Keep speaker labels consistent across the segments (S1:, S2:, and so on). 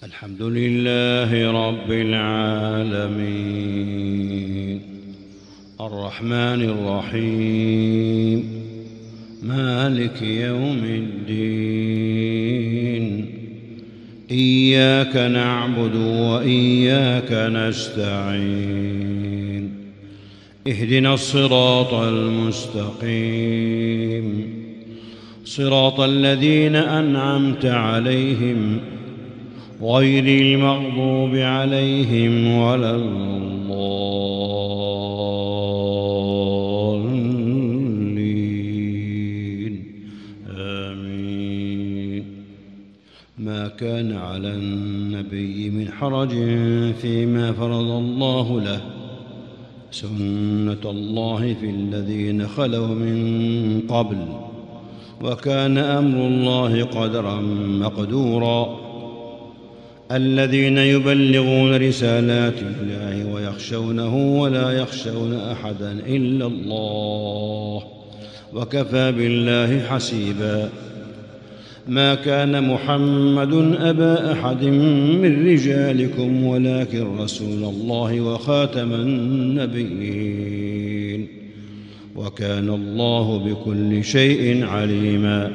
S1: الحمد لله رب العالمين الرحمن الرحيم مالك يوم الدين إياك نعبد وإياك نستعين اهدنا الصراط المستقيم صراط الذين أنعمت عليهم غير المغضوب عليهم ولا الضالين آمين. ما كان على النبي من حرج فيما فرض الله له سنة الله في الذين خلوا من قبل وكان أمر الله قدرا مقدورا. الذين يبلغون رسالات الله ويخشونه ولا يخشون أحدا إلا الله وكفى بالله حسيبا. ما كان محمد أبا أحد من رجالكم ولكن رسول الله وخاتم النبيين وكان الله بكل شيء عليما.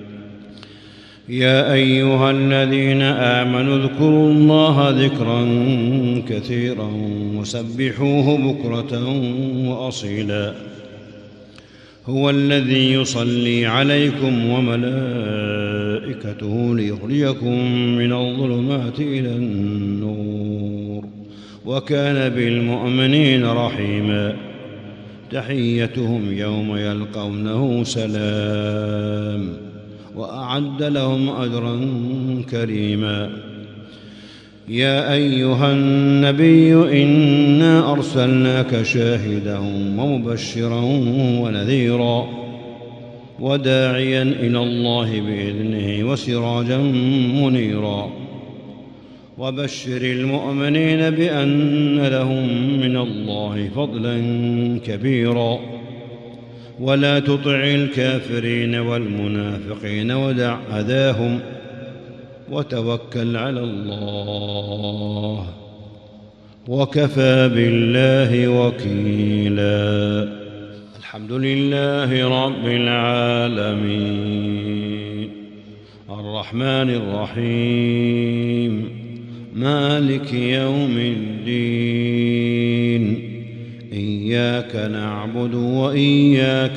S1: يا أيها الذين آمنوا اذكروا الله ذكرا كثيرا وسبحوه بكرة وأصيلا. هو الذي يصلي عليكم وملائكته ليخرجكم من الظلمات إلى النور وكان بالمؤمنين رحيما. تحيتهم يوم يلقونه سلام وأعد لهم أجرا كريما. يا أيها النبي إنا أرسلناك شاهدا ومبشرا ونذيرا وداعيا إلى الله بإذنه وسراجا منيرا. وبشر المؤمنين بأن لهم من الله فضلا كبيرا. ولا تطع الكافرين والمنافقين ودع أذاهم وتوكل على الله وكفى بالله وكيلا. الحمد لله رب العالمين الرحمن الرحيم مالك يوم الدين إياك نعبد وإياك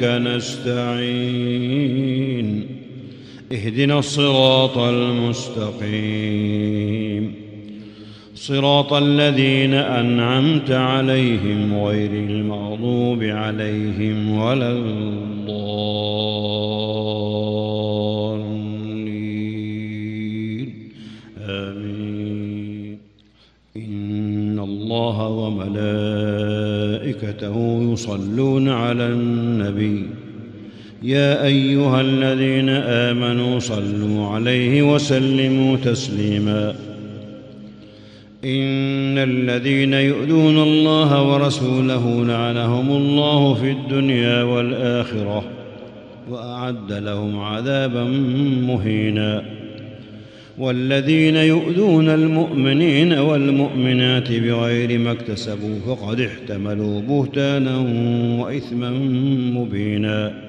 S1: نستعين اهدنا الصراط المستقيم صراط الذين أنعمت عليهم غير المغضوب عليهم ولا الضالين آمين. إن الله وملائكته يصلون على النبي يا أيها الذين آمنوا صلوا عليه وسلموا تسليما. إن الذين يؤذون الله ورسوله لعنهم الله في الدنيا والآخرة وأعد لهم عذابا مهينا. والذين يؤذون المؤمنين والمؤمنات بغير ما اكتسبوا فقد احتملوا بهتانا وإثما مبينا.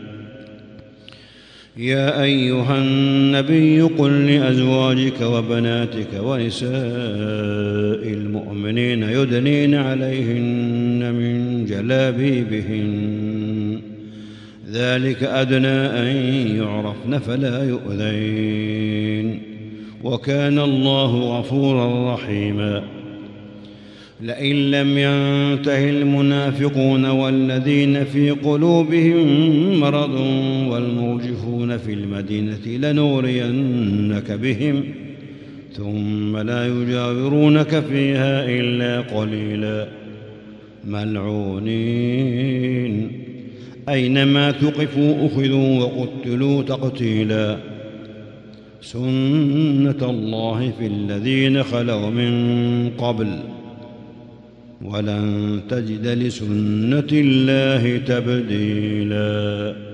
S1: يا أيها النبي قل لأزواجك وبناتك ونساء المؤمنين يدنين عليهن من جلابيبهن ذلك أدنى أن يعرفن فلا يؤذين وكان الله غفورا رحيما. لئن لم ينته المنافقون والذين في قلوبهم مرض والمرجفون في المدينة لنغرينك بهم ثم لا يجاورونك فيها إلا قليلا ملعونين أينما ثقفوا أخذوا وقتلوا تقتيلا. سنة الله في الذين خلوا من قبل ولن تجد لسنة الله تبديلا.